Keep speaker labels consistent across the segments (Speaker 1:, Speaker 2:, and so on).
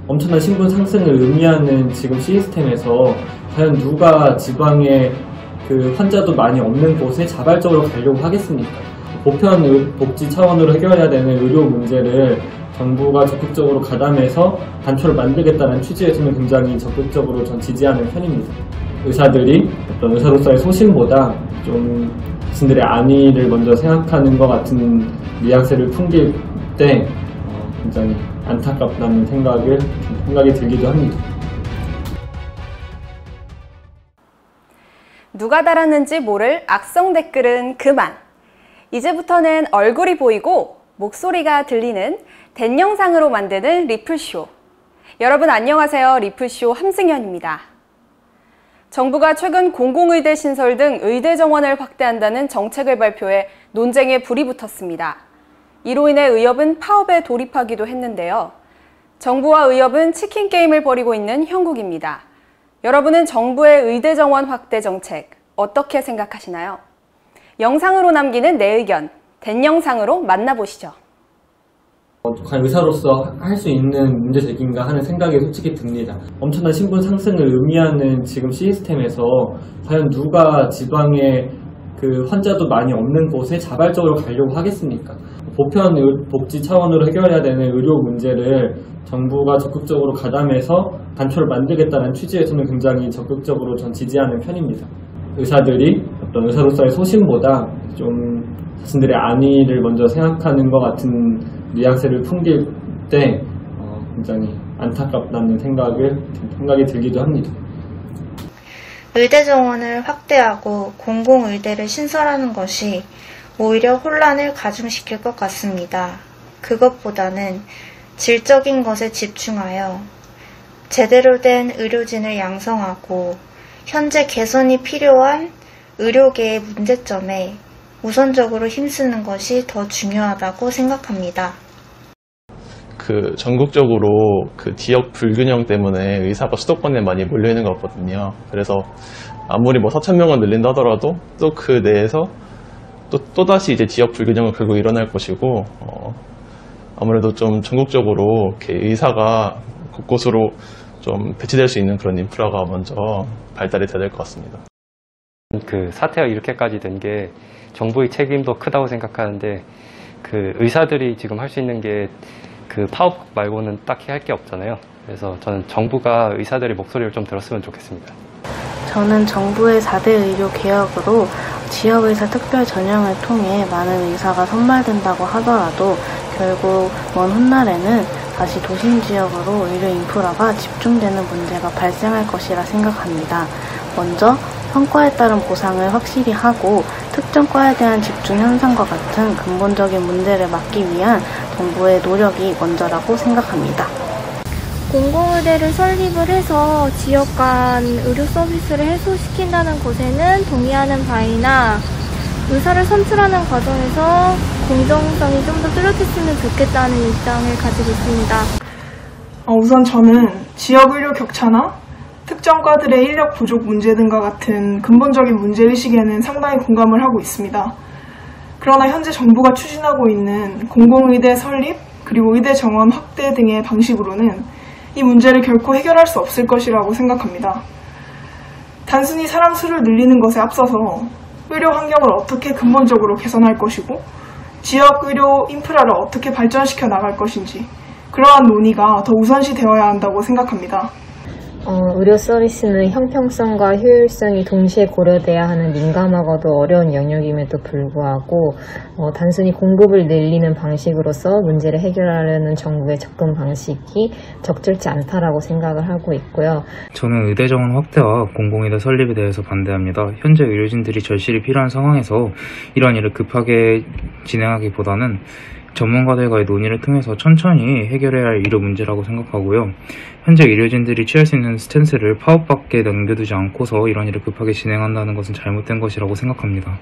Speaker 1: 엄청난 신분 상승을 의미하는 지금 시스템에서 과연 누가 지방에 그 환자도 많이 없는 곳에 자발적으로 가려고 하겠습니까? 보편 복지 차원으로 해결해야 되는 의료 문제를 정부가 적극적으로 가담해서 단초를 만들겠다는 취지에서는 굉장히 적극적으로 전 지지하는 편입니다. 의사들이 어떤 의사로서의 소신보다 좀 자신들의 안위를 먼저 생각하는 것 같은 뉘앙스를 풍길 때 굉장히 안타깝다는 생각이 들기도 합니다.
Speaker 2: 누가 달았는지 모를 악성 댓글은 그만! 이제부터는 얼굴이 보이고 목소리가 들리는 댄 영상으로 만드는 리플쇼. 여러분 안녕하세요. 리플쇼 함승현입니다. 정부가 최근 공공의대 신설 등 의대 정원을 확대한다는 정책을 발표해 논쟁에 불이 붙었습니다. 이로 인해 의협은 파업에 돌입하기도 했는데요. 정부와 의협은 치킨 게임을 벌이고 있는 형국입니다. 여러분은 정부의 의대 정원 확대 정책 어떻게 생각하시나요? 영상으로 남기는 내 의견, 댄 영상으로 만나보시죠.
Speaker 1: 과연 의사로서 할 수 있는 문제 제기인가 하는 생각이 솔직히 듭니다. 엄청난 신분 상승을 의미하는 지금 시스템에서 과연 누가 지방에 그 환자도 많이 없는 곳에 자발적으로 가려고 하겠습니까? 보편 복지 차원으로 해결해야 되는 의료 문제를 정부가 적극적으로 가담해서 단초를 만들겠다는 취지에서는 굉장히 적극적으로 전 지지하는 편입니다. 의사들이 어떤 의사로서의 소신보다 좀 자신들의 안위를 먼저 생각하는 것 같은 뉘앙스를 풍길 때 굉장히 안타깝다는 생각이 들기도 합니다.
Speaker 3: 의대 정원을 확대하고 공공의대를 신설하는 것이 오히려 혼란을 가중시킬 것 같습니다. 그것보다는 질적인 것에 집중하여 제대로 된 의료진을 양성하고 현재 개선이 필요한 의료계의 문제점에 우선적으로 힘쓰는 것이 더 중요하다고 생각합니다.
Speaker 4: 전국적으로 지역 불균형 때문에 의사가 수도권에 많이 몰려있는 것 같거든요. 그래서 아무리 4,000명을 늘린다 하더라도 또 그 내에서 또다시 이제 지역 불균형은 결국 일어날 것이고, 아무래도 좀 전국적으로 이렇게 의사가 곳곳으로 좀 배치될 수 있는 그런 인프라가 먼저 발달이 돼야 될 것 같습니다.
Speaker 5: 사태가 이렇게까지 된 게 정부의 책임도 크다고 생각하는데, 의사들이 지금 할 수 있는 게 파업 말고는 딱히 할 게 없잖아요. 그래서 저는 정부가 의사들의 목소리를 좀 들었으면 좋겠습니다.
Speaker 6: 저는 정부의 4대 의료 개혁으로 지역의사 특별 전형을 통해 많은 의사가 선발된다고 하더라도 결국 먼 훗날에는 다시 도심 지역으로 의료 인프라가 집중되는 문제가 발생할 것이라 생각합니다. 먼저 성과에 따른 보상을 확실히 하고 특정 과에 대한 집중 현상과 같은 근본적인 문제를 막기 위한 정부의 노력이 먼저라고 생각합니다.
Speaker 7: 공공의대를 설립을 해서 지역 간 의료 서비스를 해소시킨다는 것에는 동의하는 바이나 의사를 선출하는 과정에서 공정성이 좀 더 뚜렷했으면 좋겠다는 입장을 가지고 있습니다.
Speaker 8: 우선 저는 지역 의료 격차나 특정 과들의 인력 부족 문제 등과 같은 근본적인 문제의식에는 상당히 공감을 하고 있습니다. 그러나 현재 정부가 추진하고 있는 공공의대 설립 그리고 의대 정원 확대 등의 방식으로는 이 문제를 결코 해결할 수 없을 것이라고 생각합니다. 단순히 사람 수를 늘리는 것에 앞서서 의료 환경을 어떻게 근본적으로 개선할 것이고 지역 의료 인프라를 어떻게 발전시켜 나갈 것인지 그러한 논의가 더 우선시 되어야 한다고 생각합니다.
Speaker 9: 의료 서비스는 형평성과 효율성이 동시에 고려돼야 하는 민감하고도 어려운 영역임에도 불구하고 단순히 공급을 늘리는 방식으로서 문제를 해결하려는 정부의 접근 방식이 적절치 않다라고 생각을 하고 있고요.
Speaker 10: 저는 의대 정원 확대와 공공의대 설립에 대해서 반대합니다. 현재 의료진들이 절실히 필요한 상황에서 이러한 일을 급하게 진행하기보다는 전문가들과의 논의를 통해서 천천히 해결해야 할 의료 문제라고 생각하고요. 현재 의료진들이 취할 수 있는 스탠스를 파업밖에 남겨두지 않고서 이런 일을 급하게 진행한다는 것은 잘못된 것이라고 생각합니다.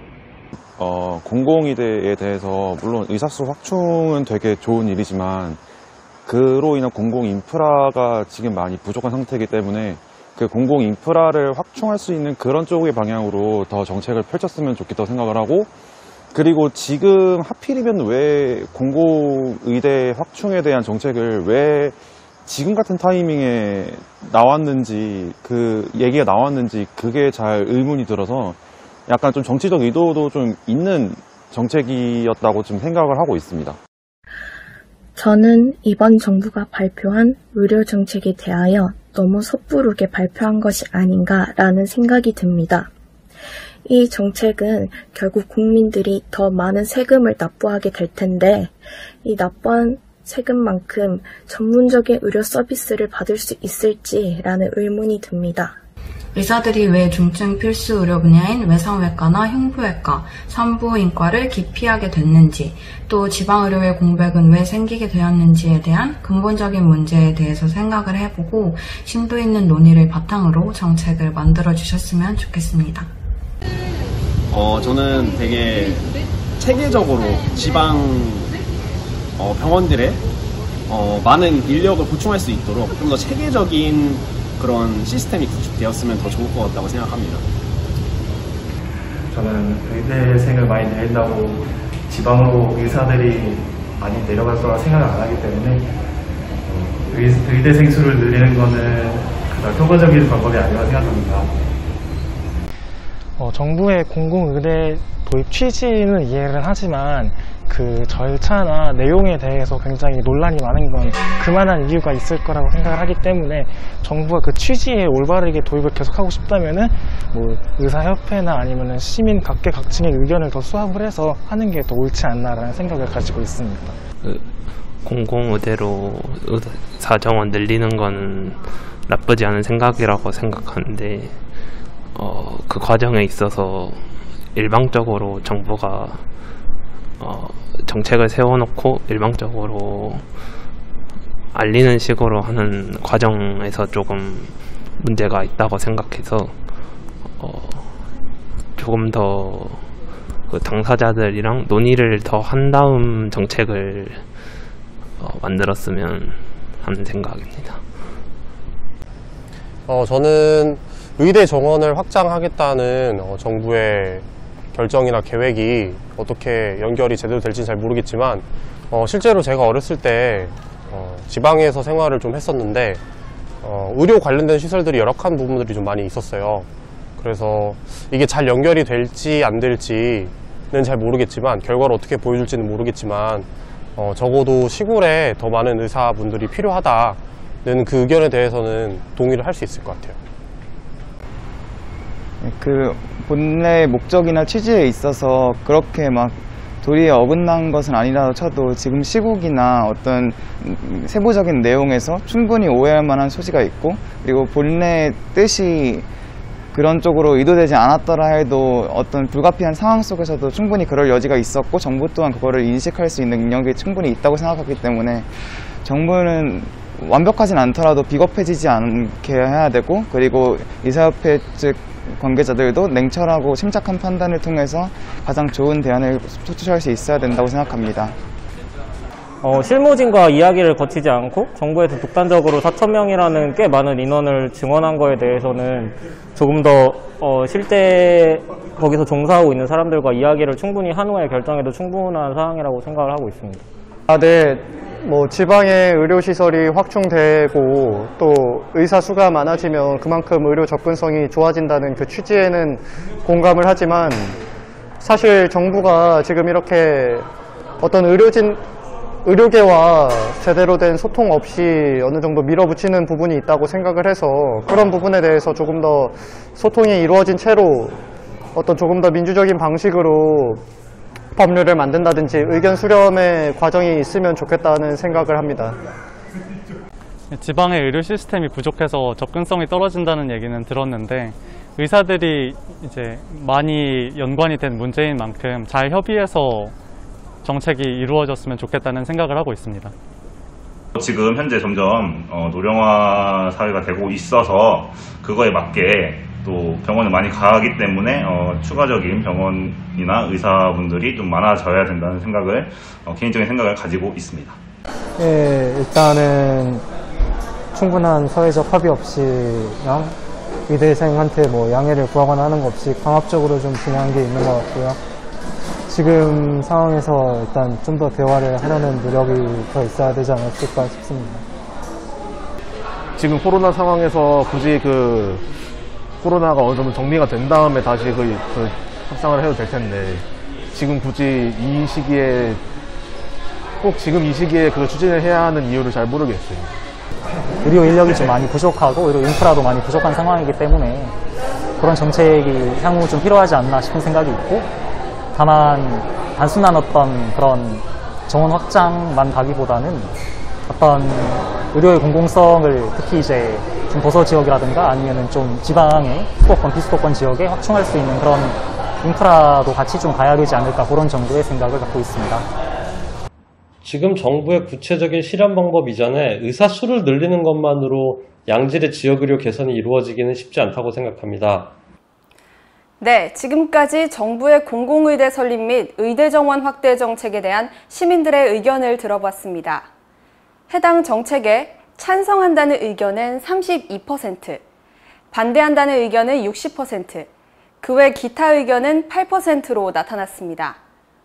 Speaker 11: 공공의대에 대해서 물론 의사수 확충은 되게 좋은 일이지만 그로 인한 공공 인프라가 지금 많이 부족한 상태이기 때문에 그 공공 인프라를 확충할 수 있는 그런 쪽의 방향으로 더 정책을 펼쳤으면 좋겠다고 생각을 하고, 그리고 지금 하필이면 왜 공공의대 확충에 대한 정책을 왜 지금 같은 타이밍에 나왔는지 그 얘기가 나왔는지 그게 잘 의문이 들어서 약간 좀 정치적 의도도 좀 있는 정책이었다고 좀 생각을 하고 있습니다.
Speaker 12: 저는 이번 정부가 발표한 의료 정책에 대하여 너무 섣부르게 발표한 것이 아닌가라는 생각이 듭니다. 이 정책은 결국 국민들이 더 많은 세금을 납부하게 될 텐데 이 납부한 세금만큼 전문적인 의료 서비스를 받을 수 있을지라는 의문이 듭니다.
Speaker 6: 의사들이 왜 중증 필수 의료 분야인 외상외과나 흉부외과, 산부인과를 기피하게 됐는지, 또 지방의료의 공백은 왜 생기게 되었는지에 대한 근본적인 문제에 대해서 생각을 해보고 심도 있는 논의를 바탕으로 정책을 만들어 주셨으면 좋겠습니다.
Speaker 13: 저는 되게 체계적으로 지방 병원들의 많은 인력을 보충할 수 있도록 좀 더 체계적인 그런 시스템이 구축되었으면 더 좋을 것 같다고 생각합니다.
Speaker 14: 저는 의대생을 많이 내린다고 지방으로 의사들이 많이 내려갈 거라 생각을 안 하기 때문에 의대생 수를 늘리는 거는 그다지 효과적인 방법이 아니라고 생각합니다.
Speaker 15: 정부의 공공의대 도입 취지는 이해를 하지만 그 절차나 내용에 대해서 굉장히 논란이 많은 건 그만한 이유가 있을 거라고 생각을 하기 때문에 정부가 그 취지에 올바르게 도입을 계속하고 싶다면은 뭐 의사협회나 아니면은 시민 각계각층의 의견을 더 수합을 해서 하는 게 더 옳지 않나라는 생각을 가지고 있습니다.
Speaker 16: 공공의대로 의사 정원 늘리는 건 나쁘지 않은 생각이라고 생각하는데 그 과정에 있어서 일방적으로 정부가 정책을 세워놓고 일방적으로 알리는 식으로 하는 과정에서 조금 문제가 있다고 생각해서 조금 더 그 당사자들이랑 논의를 더 한 다음 정책을 만들었으면 하는 생각입니다.
Speaker 17: 저는 의대 정원을 확장하겠다는 정부의 결정이나 계획이 어떻게 연결이 제대로 될지는 잘 모르겠지만 실제로 제가 어렸을 때 지방에서 생활을 좀 했었는데 의료 관련된 시설들이 열악한 부분들이 좀 많이 있었어요. 그래서 이게 잘 연결이 될지 안 될지는 잘 모르겠지만 결과를 어떻게 보여줄지는 모르겠지만 적어도 시골에 더 많은 의사분들이 필요하다는 그 의견에 대해서는 동의를 할 수 있을 것 같아요.
Speaker 18: 그 본래의 목적이나 취지에 있어서 그렇게 막 도리에 어긋난 것은 아니라도 쳐도 지금 시국이나 어떤 세부적인 내용에서 충분히 오해할 만한 소지가 있고 그리고 본래의 뜻이 그런 쪽으로 의도되지 않았더라 해도 어떤 불가피한 상황 속에서도 충분히 그럴 여지가 있었고 정부 또한 그거를 인식할 수 있는 능력이 충분히 있다고 생각하기 때문에 정부는 완벽하진 않더라도 비겁해지지 않게 해야 되고 그리고 의사협회 측 관계자들도 냉철하고 침착한 판단을 통해서 가장 좋은 대안을 도출할 수 있어야 된다고 생각합니다.
Speaker 19: 실무진과 이야기를 거치지 않고 정부에서 독단적으로 4,000명이라는 꽤 많은 인원을 증원한 거에 대해서는 조금 더 실제 거기서 종사하고 있는 사람들과 이야기를 충분히 한 후에 결정해도 충분한 사항이라고 생각을 하고 있습니다.
Speaker 20: 네. 뭐 지방의 의료시설이 확충되고 또 의사 수가 많아지면 그만큼 의료 접근성이 좋아진다는 그 취지에는 공감을 하지만 사실 정부가 지금 이렇게 어떤 의료계와 제대로 된 소통 없이 어느 정도 밀어붙이는 부분이 있다고 생각을 해서 그런 부분에 대해서 조금 더 소통이 이루어진 채로 어떤 조금 더 민주적인 방식으로 법률을 만든다든지 의견 수렴의 과정이 있으면 좋겠다는 생각을 합니다.
Speaker 21: 지방의 의료 시스템이 부족해서 접근성이 떨어진다는 얘기는 들었는데 의사들이 이제 많이 연관이 된 문제인 만큼 잘 협의해서 정책이 이루어졌으면 좋겠다는 생각을 하고 있습니다.
Speaker 22: 지금 현재 점점 노령화 사회가 되고 있어서 그거에 맞게 또 병원을 많이 가기 때문에 추가적인 병원이나 의사분들이 좀 많아져야 된다는 생각을 개인적인 생각을 가지고 있습니다.
Speaker 23: 예, 일단은 충분한 사회적 합의 없이 의대생한테 뭐 양해를 구하거나 하는 것 없이 강압적으로 좀 진행한 게 있는 것 같고요. 지금 상황에서 일단 좀 더 대화를 하려는 노력이 더 있어야 되지 않았을까 싶습니다.
Speaker 1: 지금 코로나 상황에서 굳이 그 코로나가 어느 정도 정리가 된 다음에 다시 그 협상을 해도 될 텐데 지금 굳이 이 시기에 꼭 지금 이 시기에 그 추진을 해야 하는 이유를 잘 모르겠어요.
Speaker 23: 의료 인력이 좀 많이 부족하고 의료 인프라도 많이 부족한 상황이기 때문에 그런 정책이 향후 좀 필요하지 않나 싶은 생각이 있고, 다만 단순한 어떤 그런 정원 확장만 가기보다는 어떤 의료의 공공성을 특히 이제 좀 도서 지역이라든가 아니면은 좀 지방의 수도권, 비수도권 지역에 확충할 수 있는 그런 인프라도 같이 좀 가야 되지 않을까, 그런 정도의 생각을 갖고 있습니다.
Speaker 2: 지금 정부의 구체적인 실현 방법 이전에 의사 수를 늘리는 것만으로 양질의 지역의료 개선이 이루어지기는 쉽지 않다고 생각합니다.
Speaker 3: 네, 지금까지 정부의 공공의대 설립 및 의대 정원 확대 정책에 대한 시민들의 의견을 들어봤습니다. 해당 정책에 찬성한다는 의견은 32%, 반대한다는 의견은 60%, 그 외 기타 의견은 8%로 나타났습니다.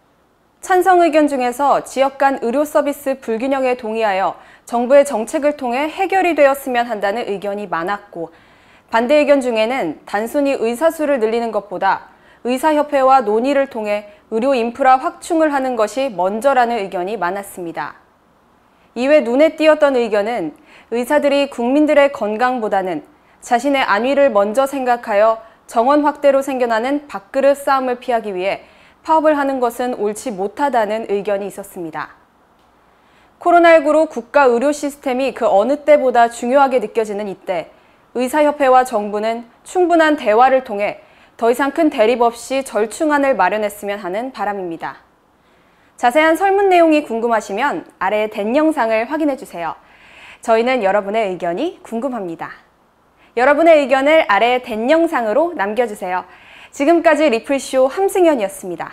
Speaker 3: 찬성 의견 중에서 지역 간 의료 서비스 불균형에 동의하여 정부의 정책을 통해 해결이 되었으면 한다는 의견이 많았고, 반대 의견 중에는 단순히 의사 수를 늘리는 것보다 의사협회와 논의를 통해 의료 인프라 확충을 하는 것이 먼저라는 의견이 많았습니다. 이외 눈에 띄었던 의견은 의사들이 국민들의 건강보다는 자신의 안위를 먼저 생각하여 정원 확대로 생겨나는 밥그릇 싸움을 피하기 위해 파업을 하는 것은 옳지 못하다는 의견이 있었습니다. 코로나19로 국가 의료 시스템이 그 어느 때보다 중요하게 느껴지는 이때 의사협회와 정부는 충분한 대화를 통해 더 이상 큰 대립 없이 절충안을 마련했으면 하는 바람입니다. 자세한 설문 내용이 궁금하시면 아래 된 영상을 확인해주세요. 저희는 여러분의 의견이 궁금합니다. 여러분의 의견을 아래 된 영상으로 남겨주세요. 지금까지 리플쇼 함승현이었습니다.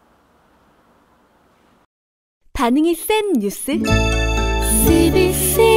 Speaker 24: 반응이 센 뉴스 CBC